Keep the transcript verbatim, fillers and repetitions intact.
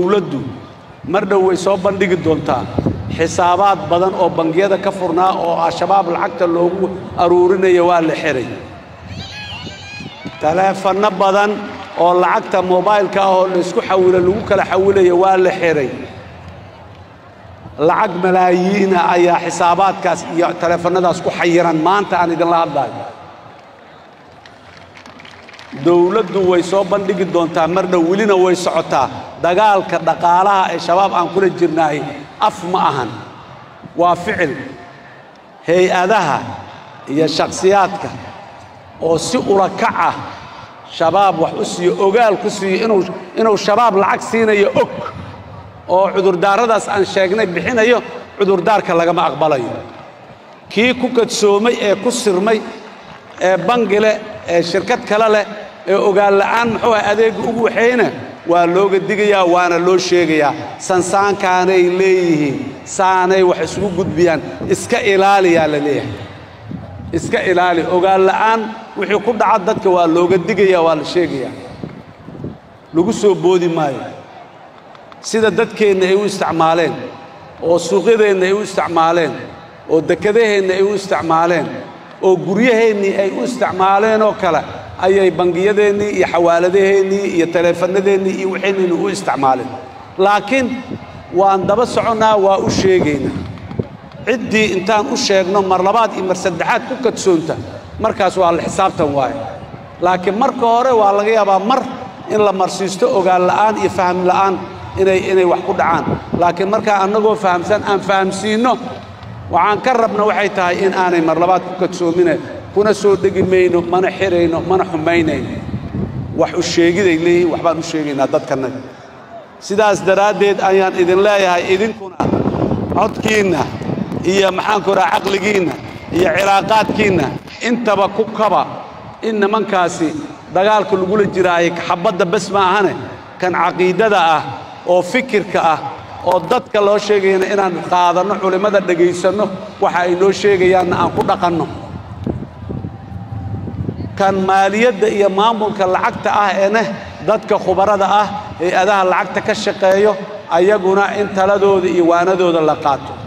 dawladdu mar dhow way soo bandhigi doontaa xisaabaad badan oo bangiyada ka furnaa oo al-shabaab lacagta loogu aruurinayo waa la xiray taleefanno badan oo lacagta mobilka ah oo la isku xawilo lagu kala xawilayo waa la xiray lacag malaayiin ayaa xisaabaadkaas iyo taleefannadaas ku xayiran maanta aan idin la hadlayo dawladdu way soo bandhigi doontaa mar dhow welina way socotaa dagaalka dhaqaalaha ee shabaab aan kula jirnaay af ma ahan waa ficil hay-adaha iyo shakhsiyaadka oo si ula kac ah shabaab wax u siiyo ogaal ku siiyo inuu inuu shabaab lacag siinayo og oo cudurdaaradaas aan sheegnay bixinayo cudurdaarka lagama aqbalayo kii ku kadsoomay ee ku sirmay ee bangile ee shirkad kale leh ee ogaal la'aan muxuu adeeg ugu waxayna waa looga digayaa waana loo sheegayaa sansaankaanay leeyihiin saanay wax isugu gudbiyaan iska ilaaliyaa la leeyahay iska ilaali ogaal la'aan wixii ku dhaca dadka waa looga digayaa waa la sheegayaa lagu soo boodi maayo sida dadkeenna ay u isticmaaleen oo suuqyadeenna ay u isticmaaleen oo dekedaheenna ay u isticmaaleen oo guryaheennii ay u isticmaaleen oo kale ayay bangiyadeennii iyo xawaaladaheennii iyo taleefannadeennii iyo waxaynu u isticmaaleen laakiin waan daba soconnaa waa u sheegaynaa ciddii intaan u sheegno mar labaad iyo mar saddexaad ku kadsoonta markaas waa la xisaabtan waaye laakiin marka hore waa laga yaabaa mar in la marsiisto ogaal la'aan iyo faham la'aan inay inay wax ku dhacaan laakiin markaa annagoo fahamsan aan fahamsiinno waxaan ka rabna waxay tahay in aanay mar labaad ku kadsoomine kuna soo dhegi mayno mana xirayno mana xumaynayno wax u sheegiday leeyihiin waxbaan u sheegaynaa dadkannaga sidaas daraaddeed ayaan idin leeyahay idinkuna codkiinna iyo maxaan ku rahaa caqligiinna iyo cilaaqaadkiinna intaba ku kaba in nimankaasi dagaalka lagula jiraayo xabadda bas ma ahane kan caqiidada ah oo fikirka ah oo dadka loo sheegayna inaan qaadanno culimmada dhegaysanno waxa ay noo sheegayaanna aan ku dhaqanno kan maaliyadda iyo maamulka lacagta ah eena dadka khubarada ah hay-adaha lacagta ka shaqeeyo ayaguna in taladooda iyo waanadooda la qaato